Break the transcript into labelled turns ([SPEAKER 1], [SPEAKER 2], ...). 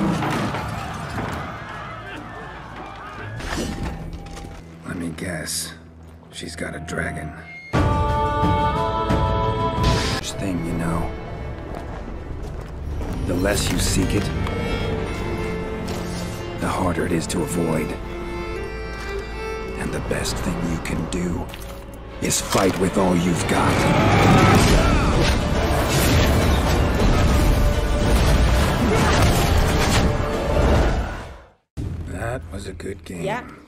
[SPEAKER 1] Let me guess. She's got a dragon. First thing you know. The less you seek it, the harder it is to avoid. And the best thing you can do is fight with all you've got. That was a good game.
[SPEAKER 2] Yeah.